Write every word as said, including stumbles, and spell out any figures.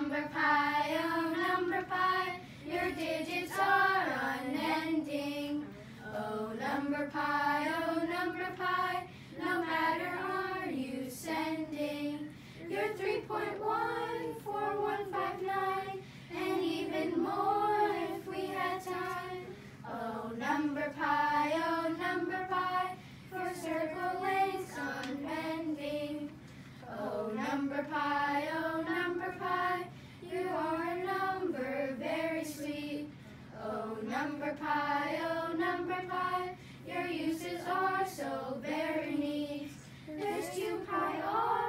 number pi, oh number pi, your digits are unending. Oh number pi, oh number pi, no matter are you sending. You're three point one four one five nine, and even more if we had time. Oh number pi, oh number pi, for circle lengths unbending. Oh number pi, oh number pi, you are a number very sweet. Oh number pi, oh number pi, your uses are so very neat. There's two pi r